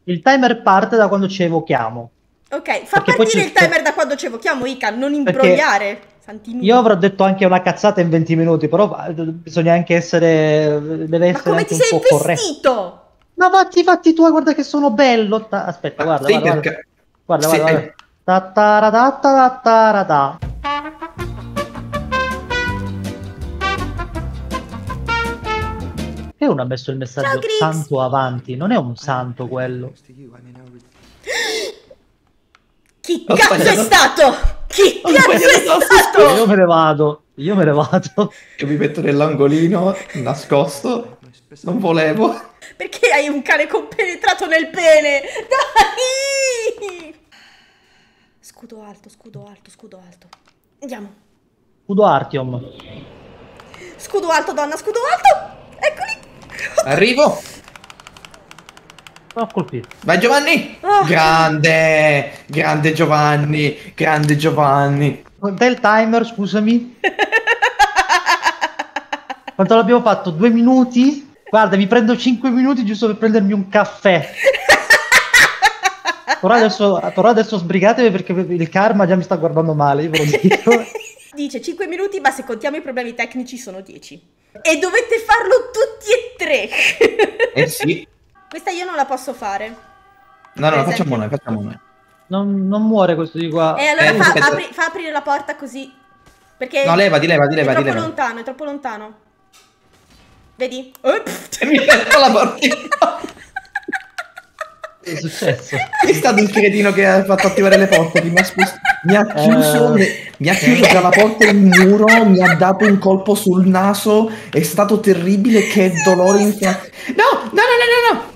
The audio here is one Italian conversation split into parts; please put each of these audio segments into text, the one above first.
Il timer parte da quando ci evochiamo. Ok, fa Perché poi partire il timer da quando ci evochiamo, Ica, non Perché imbrogliare. Santi io nudi. avrò detto anche una cazzata in 20 minuti, però bisogna anche essere, deve Ma essere come anche ti un sei po' corretto. vestito? Ma fatti tu, guarda che sono bello. Aspetta, Ma guarda, sì, guarda, guarda. perché... Guarda, Sì, guarda, guarda. Ta-ta-ra-ta-ta-ta-ra-ta. E uno ha messo il Ciao, messaggio Grix. santo avanti, non è un santo quello. Chi ho cazzo è sbagliato. stato? Chi Ho cazzo è sbagliato tasto, stato? Io me ne vado, io me ne vado. Io mi metto nell'angolino, nascosto. Non volevo. Perché hai un cane compenetrato nel pene? Dai! Scudo alto, scudo alto, scudo alto. Andiamo. Scudo Artyom. Scudo alto, donna, scudo alto. Eccoli. Arrivo. L'ho colpito. Vai Giovanni. Oh. Grande. Grande Giovanni. Grande Giovanni. Quant'è il timer, scusami? Quanto l'abbiamo fatto? 2 minuti? Guarda, mi prendo 5 minuti giusto per prendermi un caffè. Però adesso sbrigatevi perché il karma già mi sta guardando male, io ve lo dico. Dice 5 minuti, ma se contiamo i problemi tecnici sono 10. E dovete farlo tutti e tre. Eh sì. Questa io non la posso fare. No, Per no, esempio. facciamo noi, facciamo noi. Non muore questo di qua. E allora aspetta. fa aprire la porta così. Perché No, levati, levati, è levati, troppo levati. lontano, è troppo lontano. Vedi? E mi metto la portina. Che è successo? È stato il cretino che ha fatto attivare le porte, che mi ha chiuso, mi ha chiuso tra la porta e il muro, mi ha dato un colpo sul naso, è stato terribile, che dolore in fianco. No, no, no, no, no,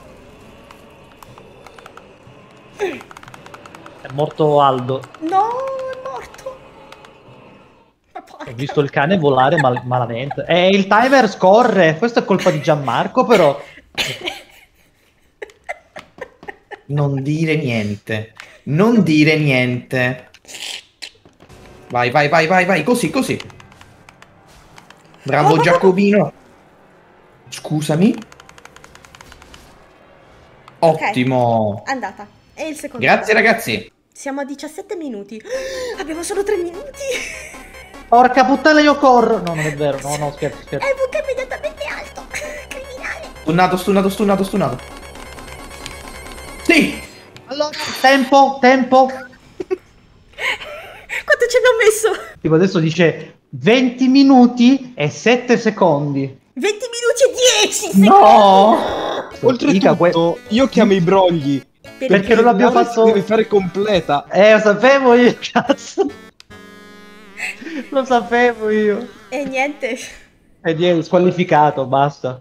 no. È morto Aldo. No, è morto. Ma porca. Ho visto il cane volare malamente. E il timer scorre. Questo è colpa di Gianmarco, però. Non dire niente, non dire niente. Vai, vai, vai, vai, vai, così, così. Bravo Giacobino. Scusami. Ottimo. Andata. E il secondo. Grazie ragazzi. Siamo a 17 minuti. Abbiamo solo 3 minuti. Porca puttana, io corro. No, non è vero. No, no, scherzo, scherzo. Evoca immediatamente alto. Criminale. Stunnato, stunnato, stunnato, stunnato. Sì. Allora, tempo. Quanto ci abbiamo messo? Tipo adesso dice 20 minuti e 7 secondi. 20 minuti e 10 secondi. No! Oltretutto, io chiamo i brogli. Perché non l'abbiamo finale fatto. si deve fare completa. Lo sapevo io, cazzo. Lo sapevo io. E niente. E di squalificato, basta.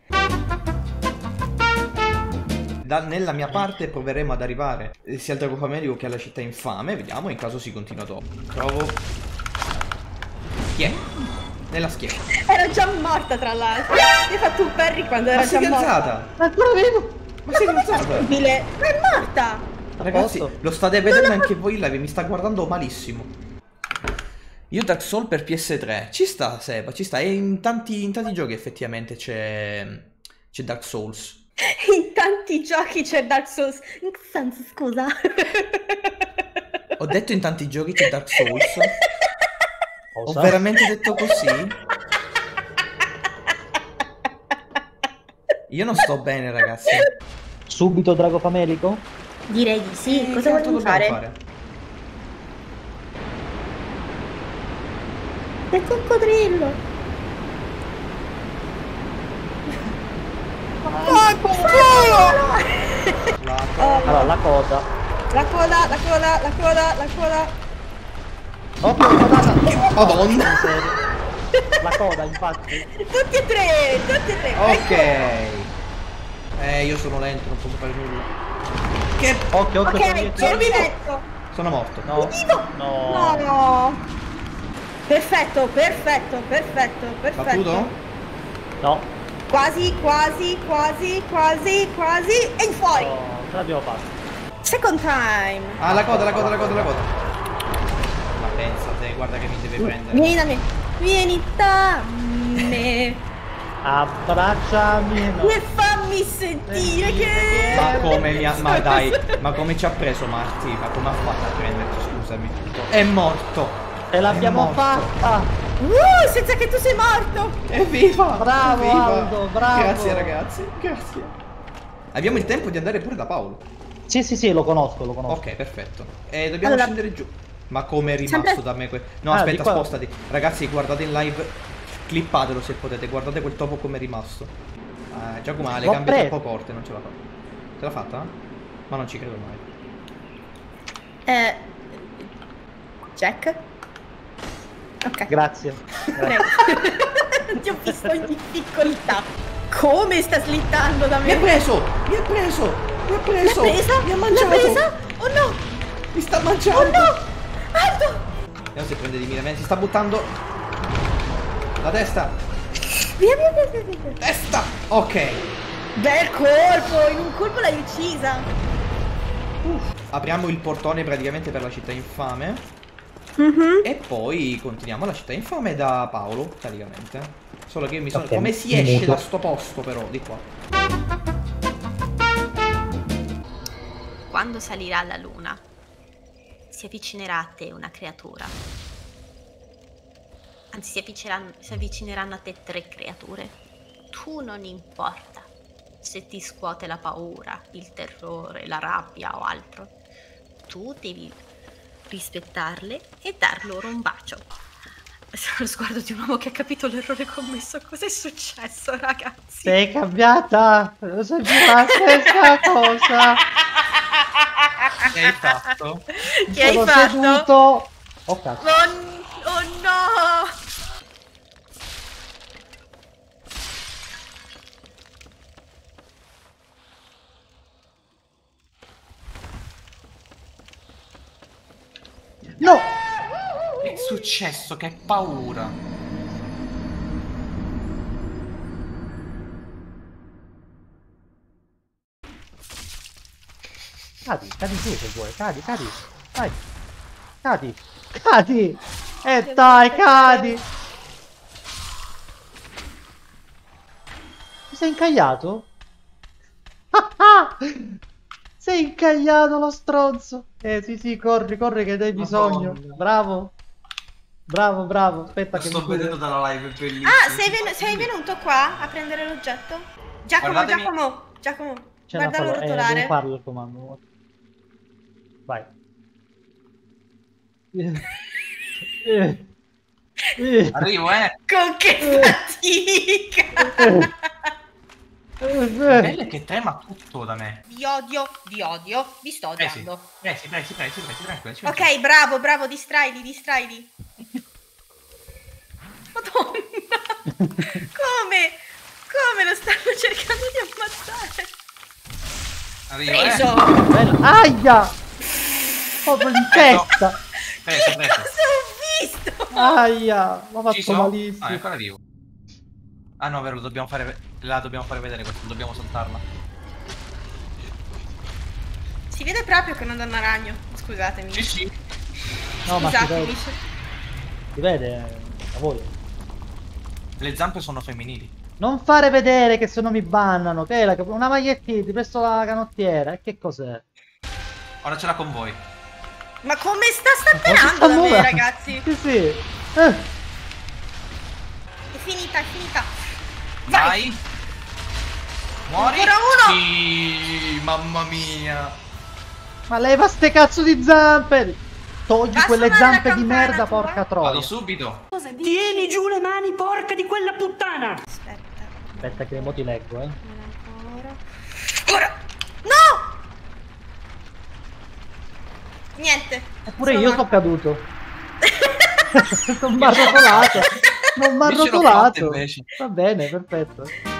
Nella mia parte proveremo ad arrivare sia al drago famelico che alla città infame. Vediamo in caso si continua dopo. Provo. Chi è? Nella schiena. Era già morta, tra l'altro. Mi hai fatto un parry quando era Ma sei già morta. cazzata? Ma ancora vivo? Ma sei cazzata? Possibile. Ma è morta. Ragazzi, Posso? lo state vedendo anche voi in live, mi sta guardando malissimo. Io Dark Souls per PS3. Ci sta, Seba, ci sta. E in tanti giochi effettivamente c'è Dark Souls. In tanti giochi c'è Dark Souls. In che senso, scusa? Ho detto in tanti giochi c'è Dark Souls. Ho Cosa? veramente detto così? Io non sto bene, ragazzi. Subito drago famelico? Direi di sì. Cosa Che altro volevi dobbiamo fare? Il coccodrillo. Allora, la coda. La coda, la coda, la coda, la coda. Occhio, codata. Madonna. La coda, infatti. Tutti e tre, tutti e tre. Ok. Io sono lento, non posso fare nulla. Che... Occhio, occhio, sono Ok, dietro. perfetto. Sono morto. No. No, No. no. Perfetto, perfetto, perfetto, perfetto. Battuto? No. Quasi, quasi, quasi, quasi, quasi. E in fuori. No, ce l'abbiamo fatta. Second time. Ah, la coda, la coda, la coda, la coda. Ma pensa te, guarda che mi deve prendere. Vieni da me. Vieni da me. Abbracciami. No. E fammi Fammi sentire che... Ma come mi ha... Ma dai, ma come ci ha preso Marti? Ma come ha fatto a prenderci, scusami? È morto! Ce l'abbiamo fatta! Senza che tu sei morto! Evviva! Bravo Evviva. Aldo, bravo! Grazie ragazzi, grazie. Abbiamo il tempo di andare pure da Paolo. Sì, lo conosco. Ok, perfetto. E dobbiamo scendere giù. Ma come è rimasto Sempre... da me No, aspetta, di qua. spostati. Ragazzi, guardate in live. Clippatelo se potete. Guardate quel topo come è rimasto. Giacomo ha le L'ho gambe preso. troppo corte, non ce l'ha fatta. Ce l'ha fatta? Ma non ci credo mai. Jack? Ok. Grazie. Prego. Ti ho visto in difficoltà. Come sta slittando da Mi ha me? preso! Mi ha preso! Mi ha preso! L'ha presa? Mi ha L'ha mangiato! presa? Oh no! Mi sta mangiando! Oh no! Aldo! Vediamo se prende di mira. Si sta buttando. La testa! Via. Testa! Ok. Bel colpo! In un colpo l'hai uccisa! Apriamo il portone praticamente per la città infame. E poi continuiamo la città infame da Paolo, praticamente. Solo che io mi sono... Ok, Come si mi esce muto. da sto posto però, di qua? Quando salirà la luna, si avvicinerà a te una creatura. Anzi, si avvicineranno a te 3 creature. Tu non importa se ti scuote la paura, il terrore, la rabbia o altro. Tu devi rispettarle e dar loro un bacio. Lo sguardo di un uomo che ha capito l'errore commesso. Cos'è successo, ragazzi? Sei cambiata! Lo sempre la stessa cosa! Che hai fatto? Che hai Sono fatto? seduto... Oh cazzo! Oh no! No! Che è successo? Che paura! Cadi tu se vuoi, cadi. Dai. Cadi! E dai, cadi! Ti sei incagliato? Sei incagliato lo stronzo! Sì, corri che hai bisogno. Madonna. Bravo. Aspetta che Lo sto mi curo. vedendo dalla live, è bellissimo. Sei venuto qua a prendere l'oggetto? Guardatemi. Giacomo, C'è una guardalo devo rotolare. farlo il comando. Vai. Arrivo, Con che fatica! Il bello è che trema tutto da me. Vi odio, vi sto odiando. Presi, tranquillo. Ok, bravo, distraili. Madonna! Come lo stanno cercando di ammazzare? Arrivo, Preso! Bella. Aia! Proprio in testa! Preso. Cosa ho visto? Aia! L'ho Ci fatto sono? malissimo. Ah, è ancora vivo. Ah no, vero, la dobbiamo fare vedere questo, dobbiamo saltarla. Si vede proprio che è una donna ragno. Scusatemi. Sì. No, ma Scusatemi. si vede a voi. Le zampe sono femminili. Non fare vedere che se no mi bannano. Che è una magliettina, ti presto la canottiera. E che cos'è? Ora ce l'ha con voi. Ma come sta staccherando da me, ragazzi? Sì. È finita. Vai. Muori. Ancora uno. Sì, mamma mia. Ma leva ste cazzo di zampe! Togli Va a quelle suonare la zampe di campana merda, tua? porca troia. Vado subito. Tieni giù le mani, porca di quella puttana! Aspetta che mo ti leggo, Ora! No! Niente. Eppure Sono io morta. sono caduto. Non mi ha rotolato. Io ce l'ho fatta invece. Va bene, perfetto.